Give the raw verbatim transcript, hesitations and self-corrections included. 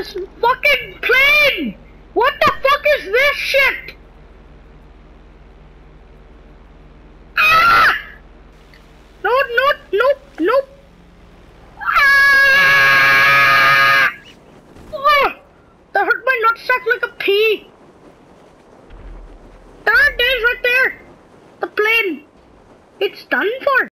This fucking plane! What the fuck is this shit? Ah! No, no, nope, nope. Ah! Oh, that hurt my nutsack like a pea. There it is right there. The plane. It's done for.